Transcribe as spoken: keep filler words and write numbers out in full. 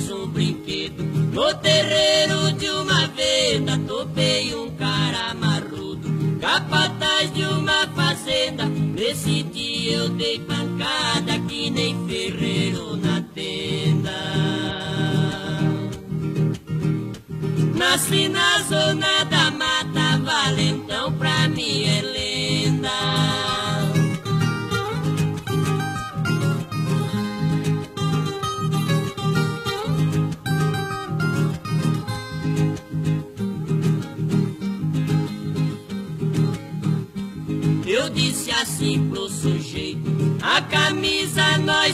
parece um brinquedo. No terreiro de uma venda topei um cara marrudo, capataz de uma fazenda. Nesse dia eu dei pancada que nem ferreiro na tenda. Nasci na zona da mata, valentão pra mim é lenda. Eu disse assim pro sujeito: a camisa nós